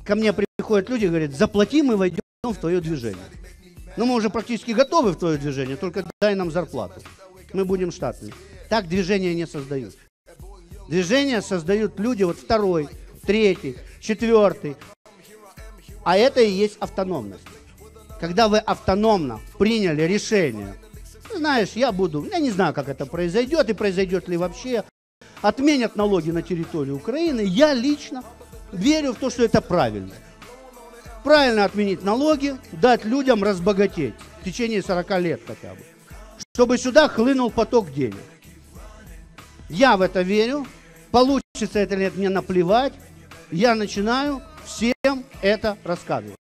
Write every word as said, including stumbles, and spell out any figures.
ко мне приходят люди и говорят, заплати, мы войдем в твое движение. Но мы уже практически готовы в твое движение, только дай нам зарплату. Мы будем штатными. Так движения не создают. Движения создают люди, вот второй, третий, четвертый. А это и есть автономность. Когда вы автономно приняли решение, знаешь, я буду, я не знаю, как это произойдет и произойдет ли вообще, отменят налоги на территории Украины, я лично верю в то, что это правильно. Правильно отменить налоги, дать людям разбогатеть в течение сорока лет хотя бы, чтобы сюда хлынул поток денег. Я в это верю, получится это или нет, мне наплевать, я начинаю всем это рассказывать.